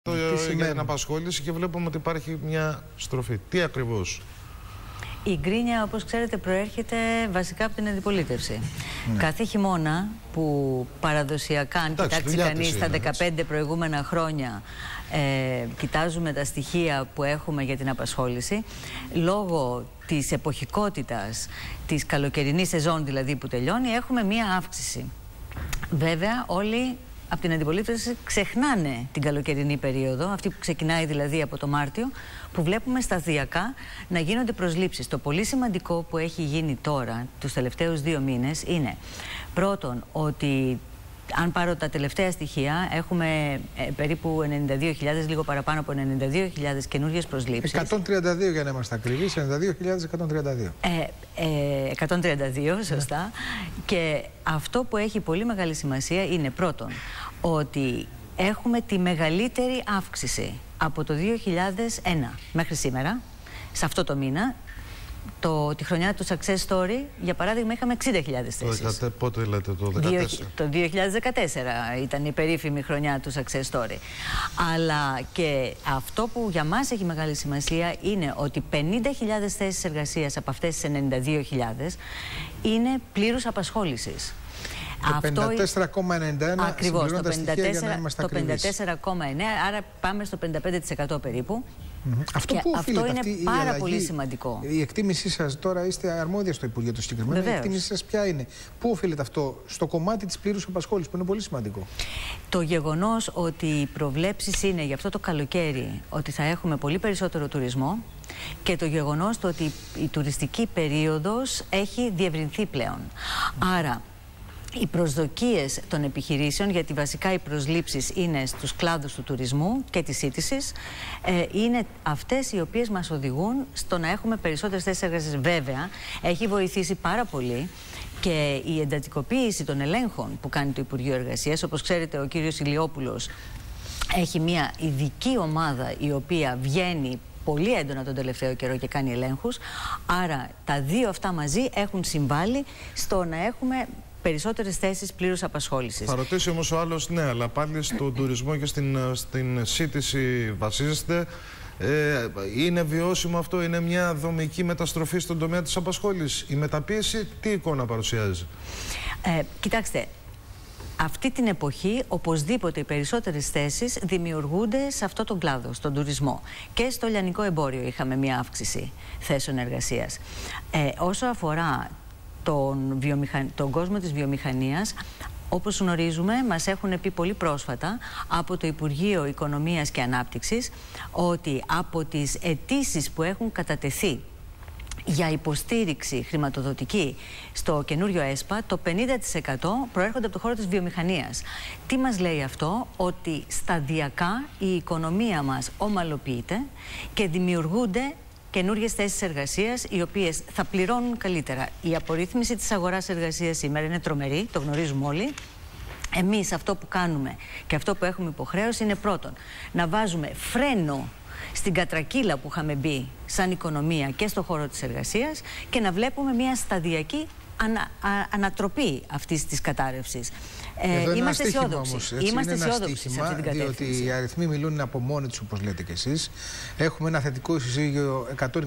Για την απασχόληση και βλέπουμε ότι υπάρχει μια στροφή. Τι ακριβώς? Η γκρίνια, όπως ξέρετε, προέρχεται βασικά από την αντιπολίτευση. Κάθε χειμώνα που παραδοσιακά, αν κοιτάξει κανείς τα 15 προηγούμενα χρόνια, κοιτάζουμε τα στοιχεία που έχουμε για την απασχόληση, λόγω της εποχικότητας, της καλοκαιρινής σεζόν δηλαδή που τελειώνει, έχουμε μία αύξηση. Βέβαια, όλοι από την αντιπολίτευση ξεχνάνε την καλοκαιρινή περίοδο, αυτή που ξεκινάει δηλαδή από το Μάρτιο, που βλέπουμε σταδιακά να γίνονται προσλήψεις. Το πολύ σημαντικό που έχει γίνει τώρα, τους τελευταίους 2 μήνες, είναι πρώτον ότι, αν πάρω τα τελευταία στοιχεία, έχουμε περίπου 92.000, λίγο παραπάνω από 92.000 καινούργιες προσλήψεις. 132 για να είμαστε ακριβείς, 92.132. 132, σωστά. Και αυτό που έχει πολύ μεγάλη σημασία είναι πρώτον ότι έχουμε τη μεγαλύτερη αύξηση από το 2001 μέχρι σήμερα, σε αυτό το μήνα. Τη χρονιά του Success Story, για παράδειγμα, είχαμε 60.000 θέσεις. Πότε λέτε, το 2014? Το 2014 ήταν η περίφημη χρονιά του Success Story. Αλλά και αυτό που για μας έχει μεγάλη σημασία είναι ότι 50.000 θέσεις εργασίας από αυτές τις 92.000 είναι πλήρους απασχόλησης. Το 54,91 ακριβώς, το 54,9, άρα πάμε στο 55% περίπου. Αυτό που οφείλεται, αυτό είναι πάρα αλλαγή, πολύ σημαντικό. Η εκτίμησή σας, τώρα είστε αρμόδια στο Υπουργείο το συγκεκριμένο, η εκτίμησή σας ποια είναι? Πού οφείλεται αυτό? Στο κομμάτι της πλήρους απασχόλησης, που είναι πολύ σημαντικό. Το γεγονός ότι οι προβλέψεις είναι για αυτό το καλοκαίρι ότι θα έχουμε πολύ περισσότερο τουρισμό, και το γεγονός ότι η τουριστική περίοδος έχει διευρυνθεί πλέον. Άρα οι προσδοκίες των επιχειρήσεων, γιατί βασικά οι προσλήψεις είναι στους κλάδους του τουρισμού και της σύντησης, είναι αυτές οι οποίες μας οδηγούν στο να έχουμε περισσότερες θέσεις εργασίας. Βέβαια, έχει βοηθήσει πάρα πολύ και η εντατικοποίηση των ελέγχων που κάνει το Υπουργείο Εργασίας. Όπως ξέρετε, ο κύριος Ηλιόπουλος έχει μια ειδική ομάδα η οποία βγαίνει πολύ έντονα τον τελευταίο καιρό και κάνει ελέγχους. Άρα τα δύο αυτά μαζί έχουν συμβάλει στο να έχουμε περισσότερες θέσεις πλήρους απασχόλησης. Θα ρωτήσει όμως ο άλλος, ναι, αλλά πάλι στον τουρισμό και στην σύντηση βασίζεστε. Είναι βιώσιμο αυτό? Είναι μια δομική μεταστροφή στον τομέα της απασχόλησης? Η μεταπίεση τι εικόνα παρουσιάζει? Κοιτάξτε, αυτή την εποχή οπωσδήποτε οι περισσότερες θέσεις δημιουργούνται σε αυτό τον κλάδο, στον τουρισμό. Και στο λιανικό εμπόριο είχαμε μια αύξηση θέσεων εργασίας. Όσο αφορά τον κόσμο της βιομηχανίας, όπως γνωρίζουμε, μας έχουν πει πολύ πρόσφατα από το Υπουργείο Οικονομίας και Ανάπτυξης ότι από τις αιτήσεις που έχουν κατατεθεί για υποστήριξη χρηματοδοτική στο καινούριο ΕΣΠΑ, το 50% προέρχονται από το χώρο της βιομηχανίας. Τι μας λέει αυτό? Ότι σταδιακά η οικονομία μας ομαλοποιείται και δημιουργούνται καινούργιες θέσεις εργασίας, οι οποίες θα πληρώνουν καλύτερα. Η απορρίθμιση της αγοράς εργασίας σήμερα είναι τρομερή, το γνωρίζουμε όλοι. Εμείς αυτό που κάνουμε και αυτό που έχουμε υποχρέωση είναι πρώτον να βάζουμε φρένο στην κατρακύλα που είχαμε μπει σαν οικονομία και στον χώρο της εργασίας και να βλέπουμε μια σταδιακή ανατροπή αυτής της κατάρρευσης. Είμαστε αισιόδοξοι. Είμαστε αισιόδοξοι σε αυτή την κατεύθυνση. Διότι οι αριθμοί μιλούν από μόνοι τους, όπως λέτε κι εσείς. Έχουμε ένα θετικό ισοζύγιο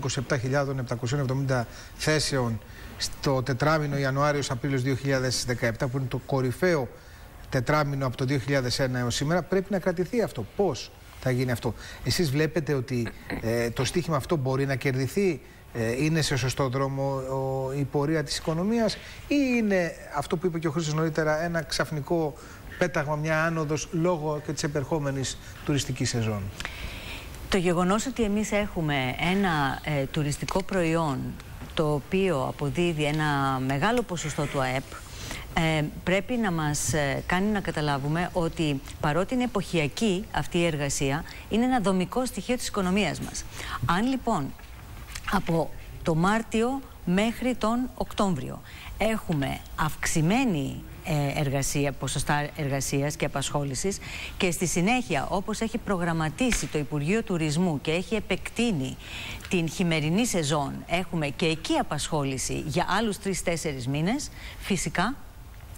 127.770 θέσεων στο τετράμινο Ιανουάριος-Απρίλιος 2017, που είναι το κορυφαίο τετράμινο από το 2001 έως σήμερα. Πρέπει να κρατηθεί αυτό. Πώς θα γίνει αυτό? Εσείς βλέπετε ότι το στίχημα αυτό μπορεί να κερδιθεί? Είναι σε σωστό δρόμο η πορεία της οικονομίας, ή είναι αυτό που είπε και ο Χρήστος νωρίτερα, ένα ξαφνικό πέταγμα, μια άνοδος λόγω και της επερχόμενης τουριστικής σεζόν? Το γεγονός ότι εμείς έχουμε ένα τουριστικό προϊόν το οποίο αποδίδει ένα μεγάλο ποσοστό του ΑΕΠ, πρέπει να μας κάνει να καταλάβουμε ότι παρότι είναι εποχιακή αυτή η εργασία, είναι ένα δομικό στοιχείο της οικονομίας μας. Αν λοιπόν από το Μάρτιο μέχρι τον Οκτώβριο έχουμε αυξημένη ποσοστά εργασίας και απασχόλησης, και στη συνέχεια, όπως έχει προγραμματίσει το Υπουργείο Τουρισμού και έχει επεκτείνει την χειμερινή σεζόν, έχουμε και εκεί απασχόληση για άλλους 3-4 μήνες, φυσικά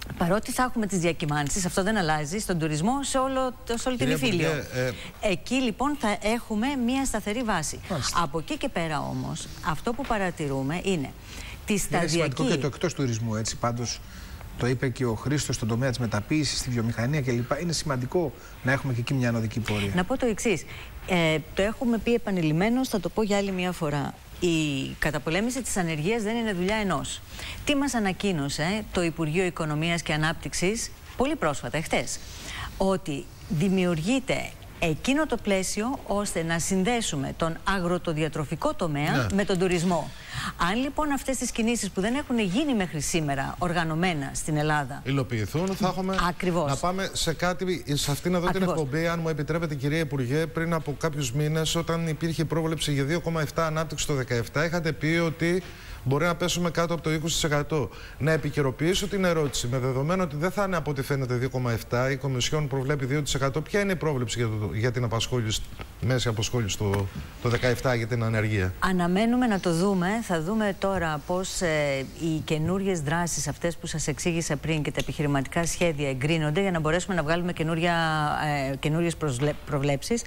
Παρότι θα έχουμε τις διακυμάνσεις, αυτό δεν αλλάζει στον τουρισμό σε όλη την Ιφίλιο. Εκεί λοιπόν θα έχουμε μια σταθερή βάση. Από εκεί και πέρα όμως, αυτό που παρατηρούμε είναι τη σταδιακή... Είναι σημαντικό και το εκτός τουρισμού, έτσι, πάντως το είπε και ο Χρήστος, στον τομέα της μεταποίησης, στη βιομηχανία κλπ. Είναι σημαντικό να έχουμε και εκεί μια ανωδική πορεία. Να πω το εξής. Το έχουμε πει επανειλημμένως, θα το πω για άλλη μια φορά. Η καταπολέμηση της ανεργίας δεν είναι δουλειά ενός. Τι μας ανακοίνωσε το Υπουργείο Οικονομίας και Ανάπτυξης πολύ πρόσφατα, εχθές, ότι δημιουργείται εκείνο το πλαίσιο ώστε να συνδέσουμε τον αγροτοδιατροφικό τομέα με τον τουρισμό. Αν λοιπόν αυτές τις κινήσεις που δεν έχουν γίνει μέχρι σήμερα οργανωμένα στην Ελλάδα υλοποιηθούν, θα έχουμε να πάμε σε κάτι, σε αυτήν εδώ την εκπομπή, αν μου επιτρέπετε κυρία Υπουργέ, πριν από κάποιους μήνες, όταν υπήρχε πρόβλεψη για 2,7 ανάπτυξη το 2017, είχατε πει ότι μπορεί να πέσουμε κάτω από το 20%. Να επικαιροποιήσω την ερώτηση, με δεδομένο ότι δεν θα είναι από ό,τι φαίνεται 2,7, η Κομισιόν προβλέπει 2%. Ποια είναι η πρόβλεψη για την απασχόληση, μέση απασχόληση το 2017 για την ανεργία? Αναμένουμε να το δούμε. Θα δούμε τώρα πώς οι καινούριες δράσεις, αυτές που σας εξήγησα πριν, και τα επιχειρηματικά σχέδια εγκρίνονται για να μπορέσουμε να βγάλουμε καινούριες προβλέψεις.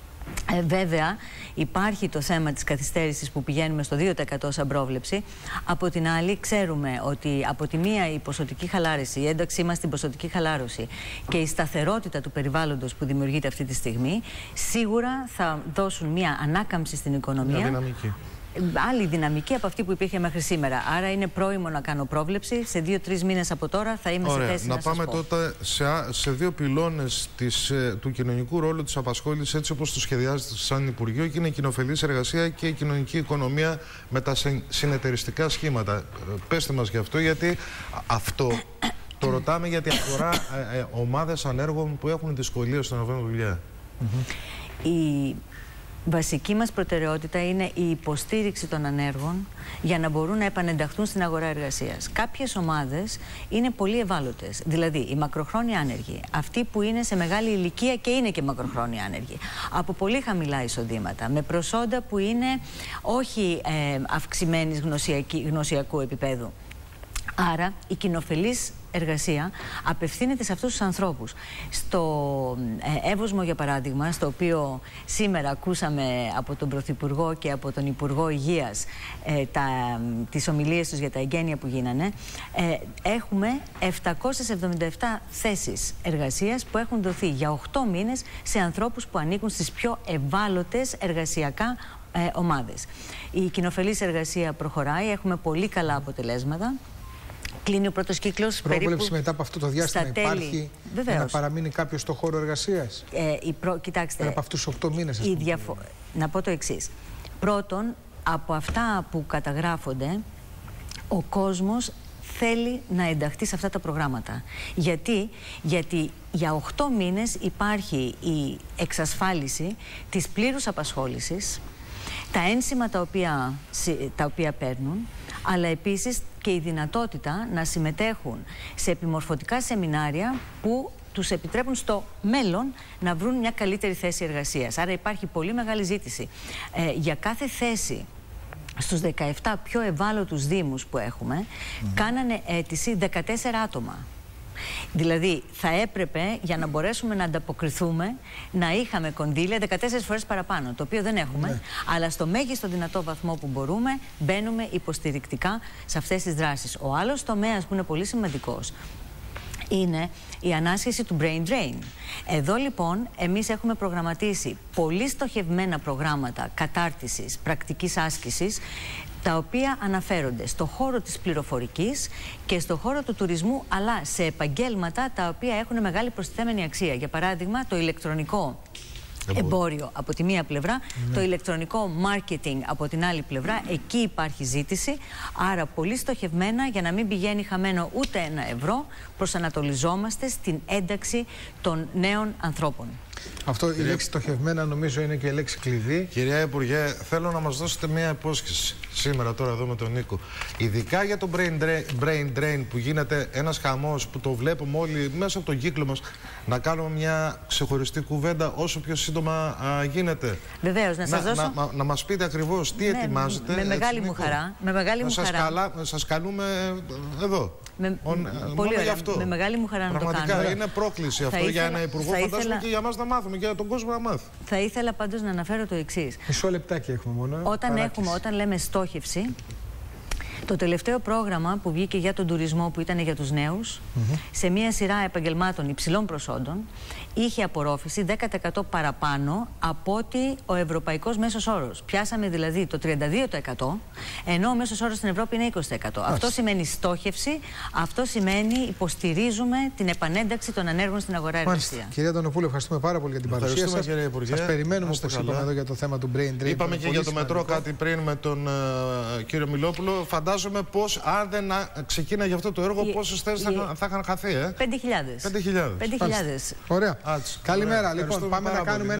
Βέβαια, υπάρχει το θέμα της καθυστέρησης που πηγαίνουμε στο 2% σαν πρόβλεψη. Από την άλλη, ξέρουμε ότι από τη μία η ποσοτική χαλάρωση, η ένταξή μας στην ποσοτική χαλάρωση και η σταθερότητα του περιβάλλοντος που δημιουργείται αυτή τη στιγμή, σίγουρα θα δώσουν μια ανάκαμψη στην οικονομία. Μια δυναμική. Άλλη δυναμική από αυτή που υπήρχε μέχρι σήμερα. Άρα είναι πρόημο να κάνω πρόβλεψη. Σε 2-3 μήνες από τώρα θα είμαι σε θέση να σας πω. Να πάμε τότε σε δύο πυλώνες του κοινωνικού ρόλου της απασχόλησης, έτσι όπως το σχεδιάζεται σαν Υπουργείο, και είναι η κοινοφελής εργασία και η κοινωνική οικονομία με τα συνεταιριστικά σχήματα. Πέστε μας γι' αυτό, γιατί αυτό το ρωτάμε, γιατί αφορά ομάδες ανέργων που έχουν δυσκολίες στο να βρουν δουλειά. Η βασική μας προτεραιότητα είναι η υποστήριξη των ανέργων για να μπορούν να επανενταχθούν στην αγορά εργασίας. Κάποιες ομάδες είναι πολύ ευάλωτες, δηλαδή οι μακροχρόνια άνεργοι, αυτοί που είναι σε μεγάλη ηλικία και είναι και μακροχρόνια άνεργοι, από πολύ χαμηλά εισοδήματα, με προσόντα που είναι όχι αυξημένης γνωσιακού επίπεδου. Άρα η κοινοφελής εργασία απευθύνεται σε αυτούς τους ανθρώπους. Στο Εύωσμο, για παράδειγμα, στο οποίο σήμερα ακούσαμε από τον Πρωθυπουργό και από τον Υπουργό Υγείας τις ομιλίες τους για τα εγγένεια που γίνανε, έχουμε 777 θέσεις εργασίας που έχουν δοθεί για 8 μήνες σε ανθρώπους που ανήκουν στις πιο ευάλωτες εργασιακά ομάδες. Η κοινοφελής εργασία προχωράει, έχουμε πολύ καλά αποτελέσματα. Κλείνει ο πρώτος κύκλος. Πρόβλεψη μετά από αυτό το διάστημα υπάρχει για να παραμείνει κάποιος στο χώρο εργασίας? Κοιτάξτε, πέρα από αυτούς τους 8 μήνες, να πω το εξής. Πρώτον, από αυτά που καταγράφονται, ο κόσμος θέλει να ενταχθεί σε αυτά τα προγράμματα. Γιατί για 8 μήνες υπάρχει η εξασφάλιση της πλήρους απασχόλησης, τα ένσημα τα οποία παίρνουν, αλλά επίσης και η δυνατότητα να συμμετέχουν σε επιμορφωτικά σεμινάρια που τους επιτρέπουν στο μέλλον να βρουν μια καλύτερη θέση εργασίας. Άρα υπάρχει πολύ μεγάλη ζήτηση. Για κάθε θέση στους 17 πιο ευάλωτους δήμους που έχουμε, κάνανε αίτηση 14 άτομα. Δηλαδή θα έπρεπε, για να μπορέσουμε να ανταποκριθούμε, να είχαμε κονδύλια 14 φορές παραπάνω, το οποίο δεν έχουμε, αλλά στο μέγιστο δυνατό βαθμό που μπορούμε μπαίνουμε υποστηρικτικά σε αυτές τις δράσεις. Ο άλλος τομέας που είναι πολύ σημαντικός είναι η ανάσχεση του brain drain. Εδώ λοιπόν εμείς έχουμε προγραμματίσει πολύ στοχευμένα προγράμματα κατάρτισης, πρακτικής άσκησης, τα οποία αναφέρονται στο χώρο της πληροφορικής και στο χώρο του τουρισμού, αλλά σε επαγγέλματα τα οποία έχουν μεγάλη προστιθέμενη αξία. Για παράδειγμα, το ηλεκτρονικό εμπόριο από τη μία πλευρά, το ηλεκτρονικό marketing από την άλλη πλευρά. Εκεί υπάρχει ζήτηση, άρα πολύ στοχευμένα, για να μην πηγαίνει χαμένο ούτε ένα ευρώ, προσανατολιζόμαστε στην ένταξη των νέων ανθρώπων. Αυτό, η λέξη στοχευμένα, νομίζω είναι και η λέξη κλειδί. Κυρία Υπουργέ, θέλω να μας δώσετε μια υπόσχεση σήμερα τώρα εδώ με τον Νίκο. Ειδικά για το brain drain που γίνεται ένας χαμός, που το βλέπουμε όλοι μέσα από τον κύκλο μας, να κάνουμε μια ξεχωριστή κουβέντα όσο πιο σύντομα γίνεται. Βεβαίως, να σας δώσω... να μας πείτε ακριβώς τι ετοιμάζετε. Με μεγάλη μου χαρά. Με μεγάλη μου χαρά. Σας καλούμε εδώ. Πολύ ωραία. Με μεγάλη μου χαρά να το κάνω. Πραγματικά είναι πρόκληση αυτό για ένα υπουργό. Φαντάζομαι και για μας να μάθουμε και για τον κόσμο να μάθει. Θα ήθελα πάντως να αναφέρω το εξής. Μισό λεπτάκι έχουμε μόνο. Όταν λέμε στόχευση, το τελευταίο πρόγραμμα που βγήκε για τον τουρισμό, που ήταν για τους νέους, σε μια σειρά επαγγελμάτων υψηλών προσόντων, είχε απορρόφηση 10% παραπάνω από ότι ο ευρωπαϊκός μέσος όρος. Πιάσαμε δηλαδή το 32%, ενώ ο μέσος όρος στην Ευρώπη είναι 20%. Αυτό σημαίνει στόχευση, αυτό σημαίνει υποστηρίζουμε την επανένταξη των ανέργων στην αγορά εργασία. Κυρία Αντωνοπούλου, ευχαριστούμε πάρα πολύ για την παρουσία σας. Σας περιμένουμε, όπως είπαμε, εδώ για το θέμα του brain drain. Είπαμε και για το μετρό κάτι πριν με τον κύριο Μιλόπουλο. Φαντάζομαι πως αν δεν ξεκίναγε αυτό το έργο, πόσες θέσεις θα είχαν χαθεί. 5.000. 5.000. Ωραία. Καλημέρα. Λοιπόν, πάμε να κάνουμε